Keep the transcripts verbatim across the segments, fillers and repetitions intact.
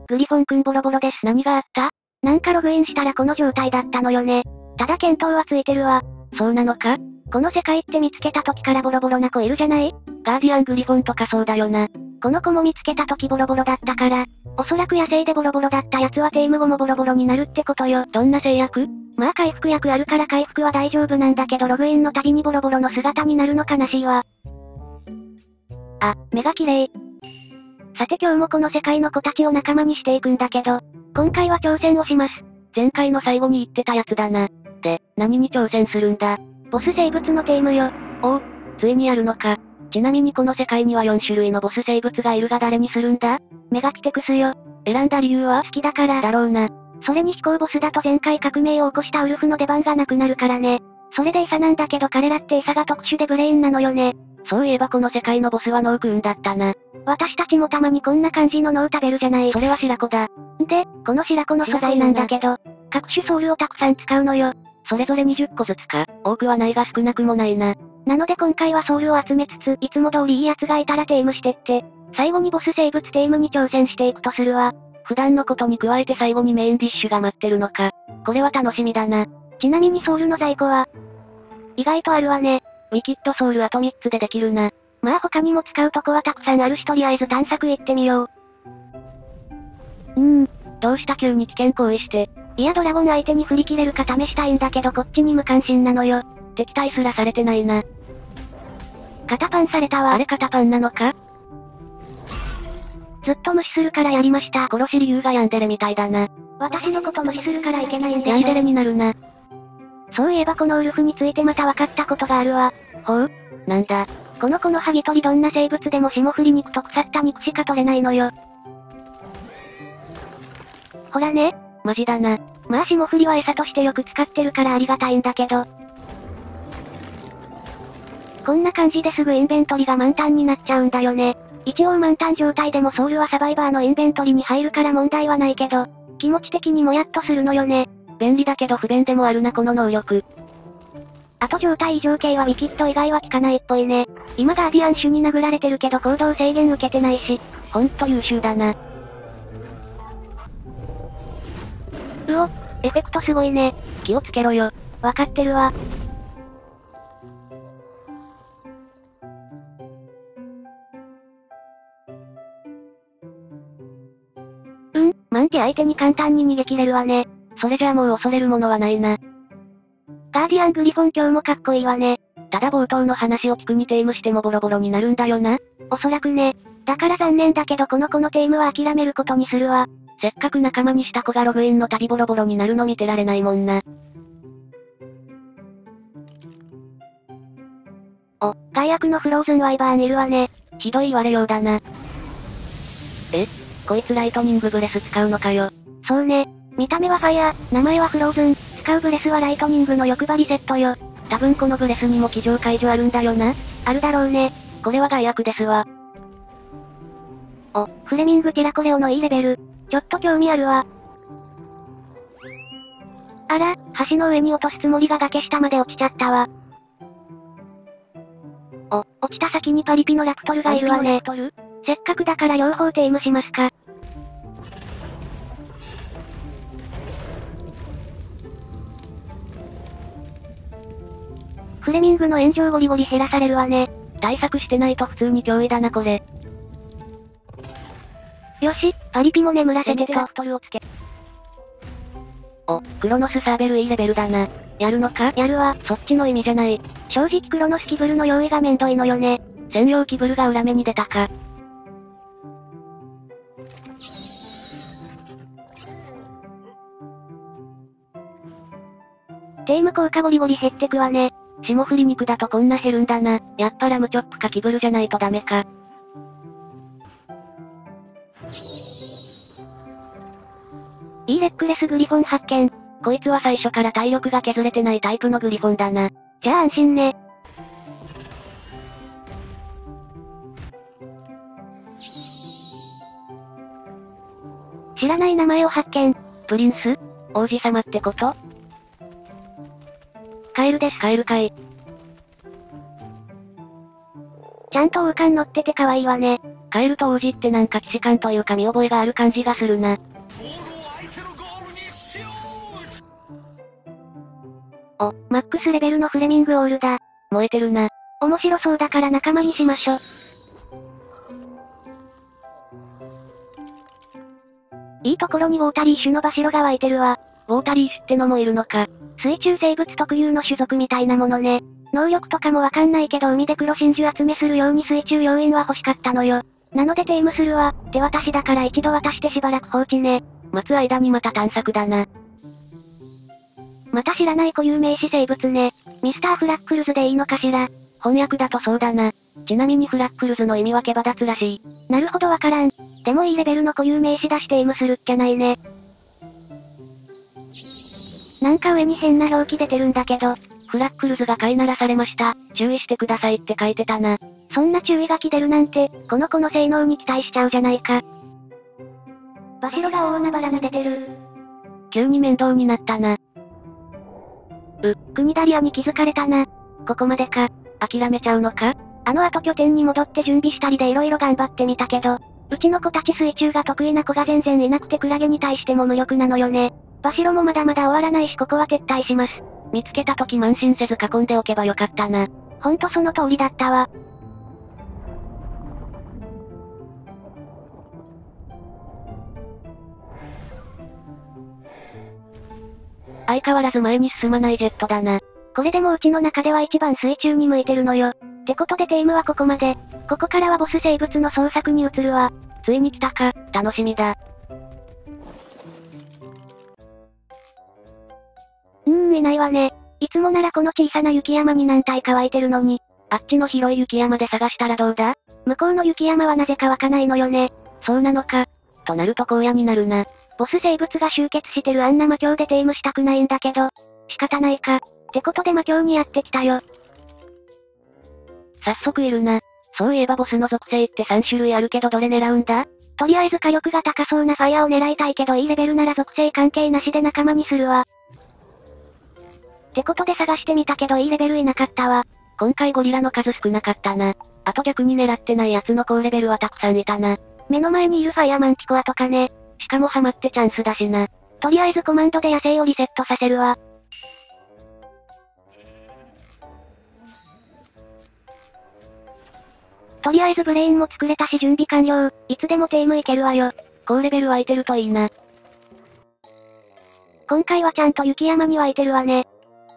グリフォンくんボロボロです。 何があった？ なんかログインしたらこの状態だったのよね。ただ見当はついてるわ。 そうなのか？ この世界って見つけた時からボロボロな子いるじゃない？ ガーディアングリフォンとかそうだよな。 この子も見つけた時ボロボロだったから、おそらく野生でボロボロだったやつはテイム後もボロボロになるってことよ。 どんな制約？ まあ回復薬あるから回復は大丈夫なんだけどログインの度にボロボロの姿になるの悲しいわ。あ、目が綺麗。さて今日もこの世界の子たちを仲間にしていくんだけど、今回は挑戦をします。 前回の最後に言ってたやつだな。で、何に挑戦するんだ？ ボス生物のテイムよ。 おお、ついにやるのか。ちなみにこの世界にはよん種類のボス生物がいるが誰にするんだ？ メガピテクスよ。 選んだ理由は？ 好きだから。 だろうな。 それに飛行ボスだと前回革命を起こしたウルフの出番がなくなるからね。それで餌なんだけど彼らって餌が特殊でブレインなのよね。 そういえばこの世界のボスはノークーンだったな。 私たちもたまにこんな感じの脳食べるじゃない。 それは白子だ。 で、この白子の素材なんだけど、各種ソウルをたくさん使うのよ。 それぞれにじゅっこずつか。多くはないが少なくもないな。 なので今回はソウルを集めつつ、いつも通りいいやつがいたらテイムしてって、最後にボス生物テイムに挑戦していくとするわ。 普段のことに加えて最後にメインディッシュが待ってるのか。これは楽しみだな。 ちなみにソウルの在庫は、意外とあるわね。 ウィキッドソウルあとみっつでできるな。 まあ他にも使うとこはたくさんあるしとりあえず探索行ってみよう。 うーん、どうした急に危険行為して。 いやドラゴン相手に振り切れるか試したいんだけどこっちに無関心なのよ。 敵対すらされてないな。 肩パンされたわ。 あれ肩パンなのか？ ずっと無視するからやりました。 殺し理由がヤンデレみたいだな。 私のこと無視するからいけないんでしょ。 ヤンデレになるな。 そういえばこのウルフについてまた分かったことがあるわ。 ほう？なんだ？ この子のハギ取りどんな生物でも霜降り肉と腐った肉しか取れないのよ。ほらね。 マジだな。 まあ霜降りは餌としてよく使ってるからありがたいんだけど。こんな感じですぐインベントリが満タンになっちゃうんだよね。一応満タン状態でもソウルはサバイバーのインベントリに入るから問題はないけど、気持ち的にもやっとするのよね。 便利だけど不便でもあるなこの能力。 あと状態異常系はウィキッド以外は効かないっぽいね。今ガーディアン種に殴られてるけど行動制限受けてないし。 ほんと優秀だな。 うお、エフェクトすごいね。 気をつけろよ。 わかってるわ。うん、マンティ相手に簡単に逃げ切れるわね。 それじゃあもう恐れるものはないな。 ガーディアングリフォン今日もかっこいいわね。 ただ冒頭の話を聞くにテイムしてもボロボロになるんだよな。 おそらくね。だから残念だけどこの子のテイムは諦めることにするわ。 せっかく仲間にした子がログインの度ボロボロになるの見てられないもんな。 お、害悪のフローズンワイバーンいるわね。 ひどい言われようだな。え？こいつライトニングブレス使うのかよ。 そうね。見た目はファイヤー、名前はフローズン、使うブレスはライトニングの欲張りセットよ。 多分このブレスにも機上解除あるんだよな。 あるだろうね。 これは害悪ですわ。 お、フレミングティラコレオのいいレベル。ちょっと興味あるわ。あら、橋の上に落とすつもりが崖下まで落ちちゃったわ。お、落ちた先にパリピのラプトルがいるわね。せっかくだから両方テイムしますか。フレミングの炎上ゴリゴリ減らされるわね。 対策してないと普通に脅威だなこれ。 よし、パリピも眠らせてと。 ラプトルをつけ。お、クロノスサーベルいいレベルだな。やるのか？ やるわ。 そっちの意味じゃない。 正直クロノスキブルの用意がめんどいのよね。 専用キブルが裏目に出たか。 テイム効果ゴリゴリ減ってくわね。 霜降り肉だとこんな減るんだな。やっぱラムチョップかキブルじゃないとダメか。 いいレックレスグリフォン発見。 こいつは最初から体力が削れてないタイプのグリフォンだな。 じゃあ安心ね。知らない名前を発見。 プリンス？王子様ってこと？ カエルです。 カエルかい。 ちゃんと王冠乗ってて可愛いわね。 カエルと王子ってなんか騎士感というか見覚えがある感じがするな。 お、マックスレベルのフレミングオールだ。 燃えてるな。 面白そうだから仲間にしましょ。いいところにウォータリー種のバシロが湧いてるわ。 ウォータリー種ってのもいるのか。 水中生物特有の種族みたいなものね。能力とかもわかんないけど海で黒真珠集めするように水中要員は欲しかったのよ。なのでテイムするわ。手渡しだから一度渡してしばらく放置ね。 待つ間にまた探索だな。 また知らない固有名詞生物ね。ミスターフラックルズでいいのかしら。 翻訳だとそうだな。ちなみにフラックルズの意味は毛羽立つらしい。 なるほどわからん。でもいいレベルの固有名詞出してエイムするっきゃないね。なんか上に変な表記出てるんだけど。 フラックルズが飼いならされました。注意してくださいって書いてたな。 そんな注意書き出るなんて、この子の性能に期待しちゃうじゃないか。バシロが大海原に出てる。 急に面倒になったな。 う、クニダリアに気づかれたな。 ここまでか。諦めちゃうのか？ あの後拠点に戻って準備したりで色々頑張ってみたけど、うちの子たち水中が得意な子が全然いなくてクラゲに対しても無力なのよね。バシロもまだまだ終わらないしここは撤退します。 見つけた時慢心せず囲んでおけばよかったな。 ほんとその通りだったわ。 相変わらず前に進まないジェットだな。 これでもうちの中では一番水中に向いてるのよ。ってことでテイムはここまで。ここからはボス生物の捜索に移るわ。 ついに来たか、楽しみだ。 うーんいないわね。いつもならこの小さな雪山に何体か湧いてるのに。 あっちの広い雪山で探したらどうだ？ 向こうの雪山はなぜか湧かないのよね。 そうなのか。となると荒野になるな。 ボス生物が集結してるあんな魔境でテイムしたくないんだけど。仕方ないか。ってことで魔境にやってきたよ。 早速いるな。そういえばボスの属性ってさん種類あるけどどれ狙うんだ？ とりあえず火力が高そうなファイヤーを狙いたいけどいいレベルなら属性関係なしで仲間にするわ。ってことで探してみたけどいいレベルいなかったわ。 今回ゴリラの数少なかったな。あと逆に狙ってないやつの高レベルはたくさんいたな。 目の前にいるファイヤーマンティコアとかね。 しかもハマってチャンスだしな。 とりあえずコマンドで野生をリセットさせるわ。とりあえずブレインも作れたし準備完了。いつでもテイムいけるわよ。 高レベル湧いてるといいな。 今回はちゃんと雪山に湧いてるわね。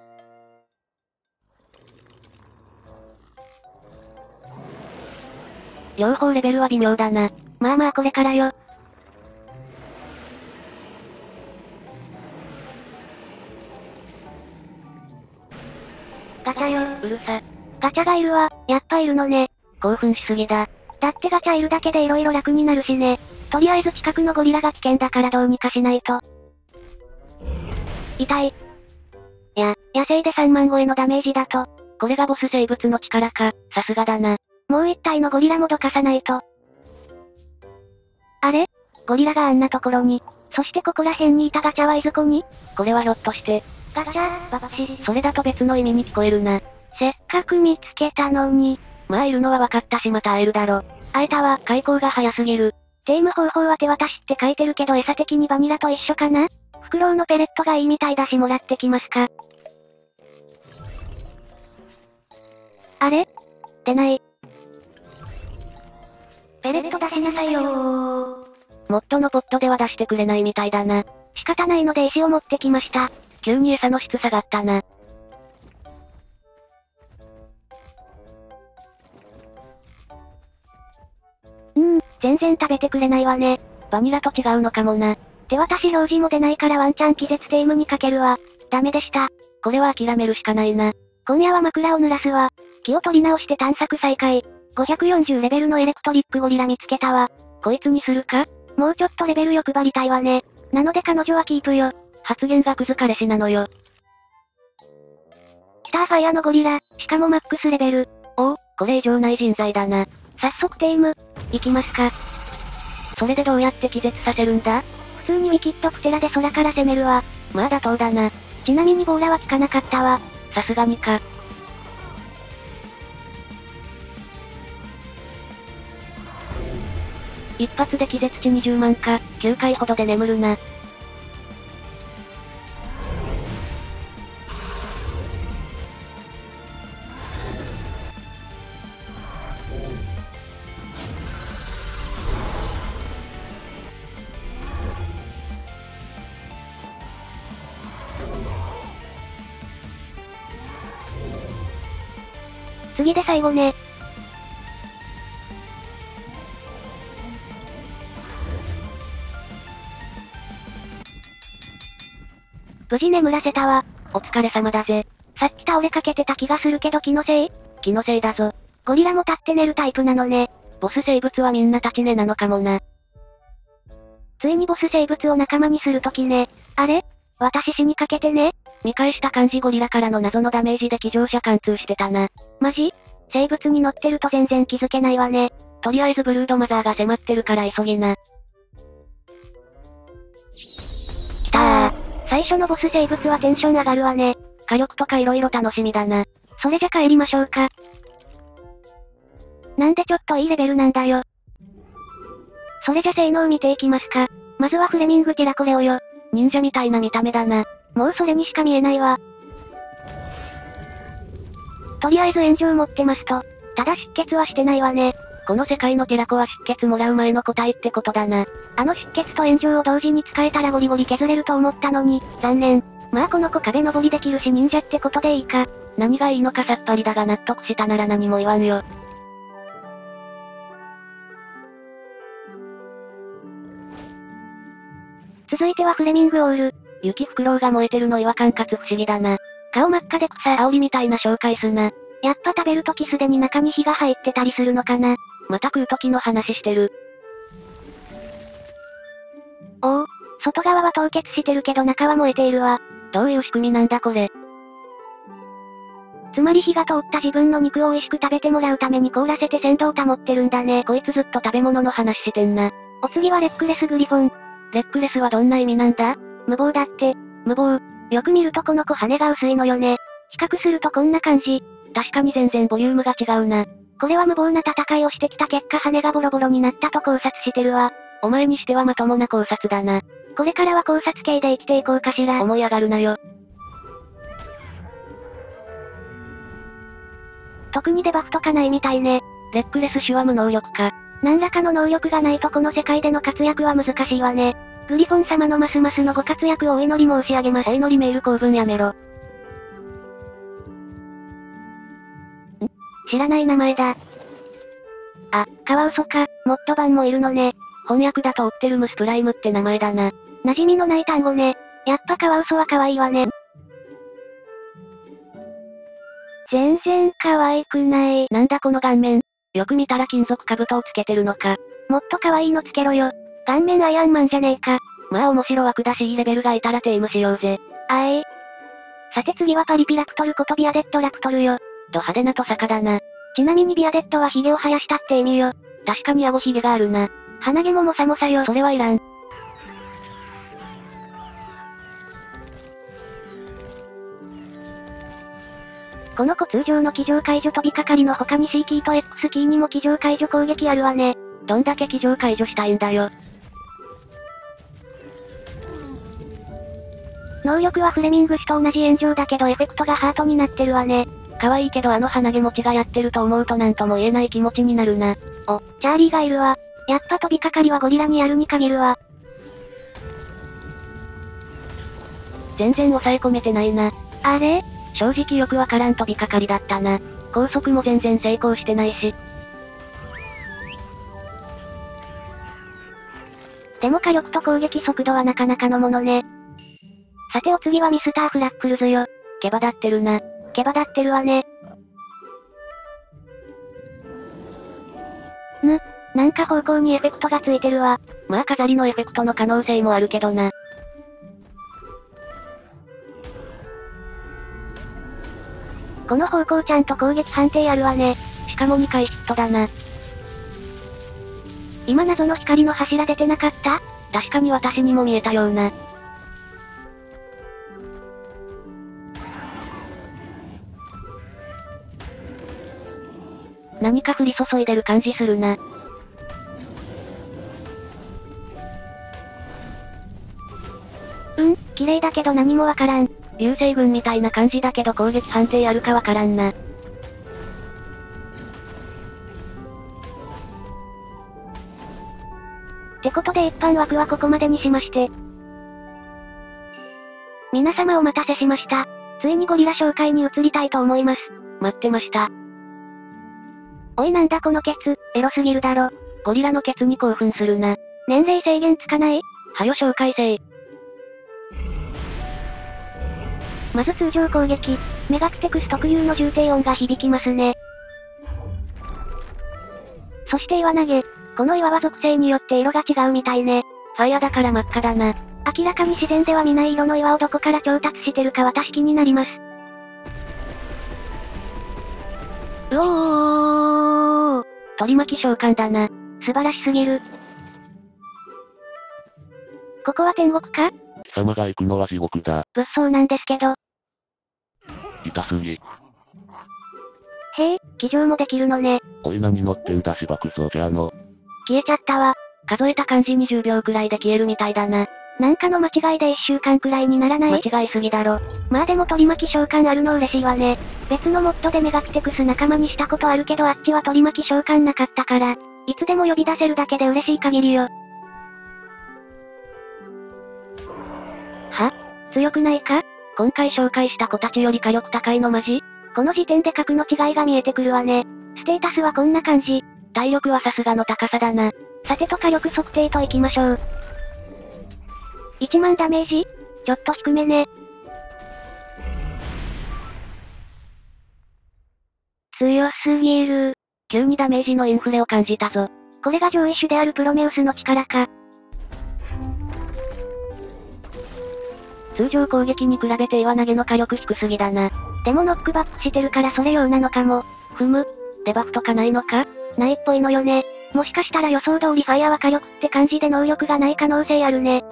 両方レベルは微妙だな。 まあまあこれからよ。ガチャよ。 うるさ。 ガチャがいるわ。やっぱいるのね。 興奮しすぎだ。 だってガチャいるだけで色々楽になるしね。とりあえず近くのゴリラが危険だからどうにかしないと。痛い。いや、野生でさんまん超えのダメージだと。 これがボス生物の力か、さすがだな。 もう一体のゴリラもどかさないと。あれ？ゴリラがあんなところに。そしてここら辺にいたガチャはいずこに？ これはひょっとして。 ガチャ、バチ。 それだと別の意味に聞こえるな。 せっかく見つけたのに。 まあいるのは分かったしまた会えるだろ。 会えたわ。 開口が早すぎる。 テイム方法は手渡しって書いてるけど餌的にバニラと一緒かな？フクロウのペレットがいいみたいだしもらってきますか。あれ？出ない。ペレット出しなさいよー。 モッドのポットでは出してくれないみたいだな。 仕方ないので石を持ってきました。 急に餌の質下がったな。 うーん、全然食べてくれないわね。 バニラと違うのかもな。 手渡し表示も出ないからワンチャン気絶テイムにかけるわ。ダメでした。 これは諦めるしかないな。 今夜は枕を濡らすわ。気を取り直して探索再開。ごひゃくよんじゅうレベルのエレクトリックゴリラ見つけたわ。 こいつにするか？ もうちょっとレベル欲張りたいわね。なので彼女はキープよ。 発言がクズ彼氏なのよ。 スターファイアのゴリラ、しかもマックスレベル。 おお、これ以上ない人材だな。 早速テイム、行きますか。 それでどうやって気絶させるんだ？ 普通にウィキッドプテラで空から攻めるわ。 まあ妥当だな。 ちなみにボーラは効かなかったわ。 さすがにか。 一発で気絶値にじゅうまんか、きゅうかいほどで眠るな。 次で最後ね。無事眠らせたわ。 お疲れ様だぜ。 さっき倒れかけてた気がするけど気のせい？ 気のせいだぞ。 ゴリラも立って寝るタイプなのね。 ボス生物はみんな立ち寝なのかもな。 ついにボス生物を仲間にするときね。あれ？私死にかけてね。 見返した感じゴリラからの謎のダメージで騎乗者貫通してたな。 マジ？生物に乗ってると全然気づけないわね。 とりあえずブルードマザーが迫ってるから急ぎな。 きたー。最初のボス生物はテンション上がるわね。 火力とか色々楽しみだな。 それじゃ帰りましょうか。なんでちょっといいレベルなんだよ。それじゃ性能見ていきますか。まずはフレミング・ティラコレオよ。 忍者みたいな見た目だな。 もうそれにしか見えないわ。とりあえず炎上持ってますと。ただ出血はしてないわね。 この世界のテラコは出血もらう前の個体ってことだな。 あの出血と炎上を同時に使えたらゴリゴリ削れると思ったのに、残念。まあこの子壁登りできるし忍者ってことでいいか。 何がいいのかさっぱりだが納得したなら何も言わんよ。 続いてはフレミングオール。 雪フクロウが燃えてるの違和感かつ不思議だな。 顔真っ赤で草。 煽りみたいな紹介すな。 やっぱ食べるときすでに中に火が入ってたりするのかな。 また食うときの話してる。 おお、外側は凍結してるけど中は燃えているわ。 どういう仕組みなんだこれ。 つまり火が通った自分の肉を美味しく食べてもらうために凍らせて鮮度を保ってるんだね。 こいつずっと食べ物の話してんな。 お次はレックレスグリフォン。 レックレスはどんな意味なんだ？ 無謀だって。 無謀。 よく見るとこの子羽が薄いのよね。比較するとこんな感じ。 確かに全然ボリュームが違うな。 これは無謀な戦いをしてきた結果羽がボロボロになったと考察してるわ。 お前にしてはまともな考察だな。 これからは考察系で生きていこうかしら。 思い上がるなよ。 特にデバフとかないみたいね。 レックレス種は無能力か。 何らかの能力がないとこの世界での活躍は難しいわね。グリフォン様のますますのご活躍をお祈り申し上げます。 お祈りメール公文やめろ。ん？ 知らない名前だ。あ、カワウソか、モッドバンもいるのね。 翻訳だと追ってるムスプライムって名前だな。 馴染みのない単語ね。やっぱカワウソは可愛いわね。全然可愛くない。 なんだこの顔面。よく見たら金属兜をつけてるのか。 もっと可愛いのつけろよ。顔面アイアンマンじゃねえか。 まあ面白枠だしいいレベルがいたらテイムしようぜ。 あい。さて次はパリピラクトルことビアデッドラクトルよ。 ド派手なトサカだな。 ちなみにビアデッドはヒゲを生やしたって意味よ。 確かに顎ヒゲがあるな。 鼻毛ももさもさよ。 それはいらん。 この子通常の騎乗解除飛びかかりの他に C キーと X キーにも騎乗解除攻撃あるわね。 どんだけ騎乗解除したいんだよ。 能力はフレミング種と同じ炎上だけどエフェクトがハートになってるわね。 可愛いけどあの鼻毛持ちがやってると思うとなんとも言えない気持ちになるな。 お、チャーリーがいるわ。やっぱ飛びかかりはゴリラにやるに限るわ。 全然抑え込めてないな。 あれ？ 正直よくわからん飛びかかりだったな。高速も全然成功してないし。 でも火力と攻撃速度はなかなかのものね。さてお次はミスターフラックルズよ。 毛羽立ってるな。 毛羽立ってるわね。ぬ、なんか方向にエフェクトがついてるわ。 まあ飾りのエフェクトの可能性もあるけどな。 この方向ちゃんと攻撃判定あるわね。 しかもにかいヒットだな。 今謎の光の柱出てなかった？ 確かに私にも見えたような。何か降り注いでる感じするな。 綺麗だけど何もわからん。 流星群みたいな感じだけど攻撃判定あるかわからんな。 ってことで一般枠はここまでにしまして。皆様お待たせしました。ついにゴリラ紹介に移りたいと思います。 待ってました。 おいなんだこのケツ、エロすぎるだろ。 ゴリラのケツに興奮するな。 年齢制限つかない？ はよ紹介せい。 まず通常攻撃、メガクテクス特有の重低音が響きますね。そして岩投げ。この岩は属性によって色が違うみたいね。 ファイアだから真っ赤だな。 明らかに自然では見ない色の岩をどこから調達してるか私気になります。 うおー、取り巻き召喚だな。 素晴らしすぎる。ここは天国か？ 貴様が行くのは地獄だ。 物騒なんですけど。 痛すぎ。 へえ、騎乗もできるのね。 おい何乗ってんだしばくぞじゃあの。 消えちゃったわ。 数えた感じにじゅうびょうくらいで消えるみたいだな。 なんかの間違いでいっしゅうかんくらいにならない？ 間違いすぎだろ。 まあでも取り巻き召喚あるの嬉しいわね。別のモッドでメガクテクス仲間にしたことあるけどあっちは取り巻き召喚なかったから、いつでも呼び出せるだけで嬉しい限りよ。 は？ 強くないか？ 今回紹介した子たちより火力高いのマジ？ この時点で格の違いが見えてくるわね。ステータスはこんな感じ。 体力はさすがの高さだな。 さてと火力測定といきましょう。いちまんダメージ？ちょっと低めね。強すぎる。 急にダメージのインフレを感じたぞ。 これが上位種であるプロメウスの力か。 通常攻撃に比べて岩投げの火力低すぎだな。 でもノックバックしてるからそれ用なのかも。 ふむ、デバフとかないのか？ ないっぽいのよね。もしかしたら予想通りファイアは火力って感じで能力がない可能性あるね。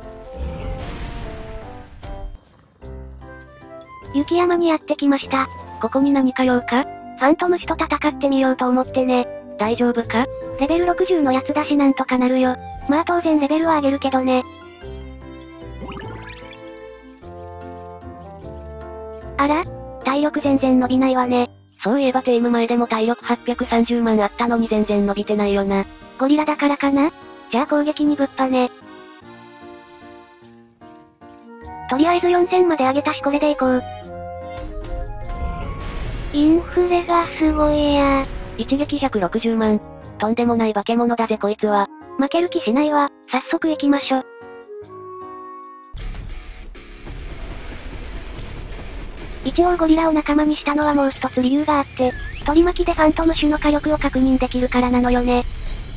雪山にやってきました。 ここに何か用か？ ファントム種と戦ってみようと思ってね。 大丈夫か？ レベルろくじゅうのやつだしなんとかなるよ。まあ当然レベルは上げるけどね。あら？体力全然伸びないわね。 そういえばテイム前でも体力はっぴゃくさんじゅうまんあったのに全然伸びてないよな。 ゴリラだからかな？じゃあ攻撃にぶっぱね。とりあえずよんせんまで上げたしこれでいこう。インフレがすごいや。 一撃ひゃくろくじゅうまん。とんでもない化け物だぜこいつは。 負ける気しないわ。早速行きましょ。一応ゴリラを仲間にしたのはもう一つ理由があって、取り巻きでファントム種の火力を確認できるからなのよね。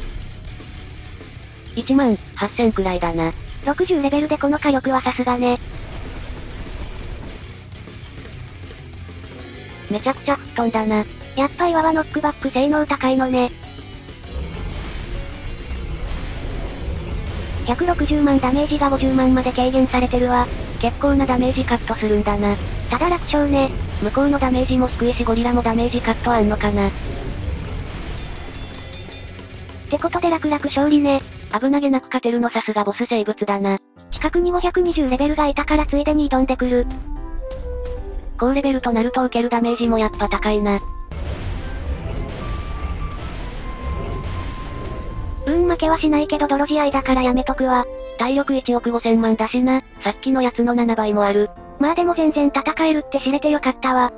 いちまんはっせんくらいだな。 ろくじゅうレベルでこの火力はさすがね。 めちゃくちゃ吹っ飛んだな。 やっぱ岩はノックバック性能高いのね。ひゃくろくじゅうまんダメージがごじゅうまんまで軽減されてるわ。 結構なダメージカットするんだな。 ただ楽勝ね。 向こうのダメージも低いしゴリラもダメージカットあんのかな。 ってことで楽々勝利ね。 危なげなく勝てるのさすがボス生物だな。 近くにごひゃくにじゅうレベルがいたからついでに挑んでくる。 高レベルとなると受けるダメージもやっぱ高いな。 うーん負けはしないけど泥仕合だからやめとくわ。 体力いちおくごせんまんだしな。さっきのやつのななばいもある。 まあでも全然戦えるって知れてよかったわ。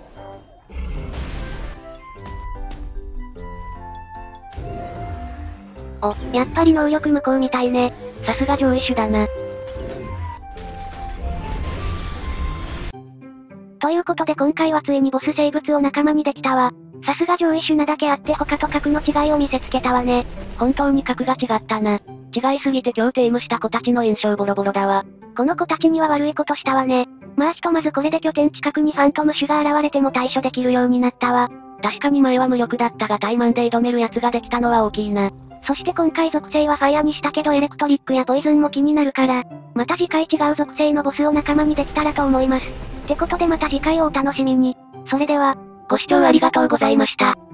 お、やっぱり能力無効みたいね。 さすが上位種だな。 ということで今回はついにボス生物を仲間にできたわ。さすが上位種なだけあって他と格の違いを見せつけたわね。 本当に格が違ったな。違いすぎて今日テイムした子たちの印象ボロボロだわ。 この子たちには悪いことしたわね。まあひとまずこれで拠点近くにファントム種が現れても対処できるようになったわ。 確かに前は無力だったが怠慢で挑めるやつができたのは大きいな。 そして今回属性はファイアにしたけどエレクトリックやポイズンも気になるから、また次回違う属性のボスを仲間にできたらと思います。ってことでまた次回をお楽しみに。それでは、 ご視聴ありがとうございました。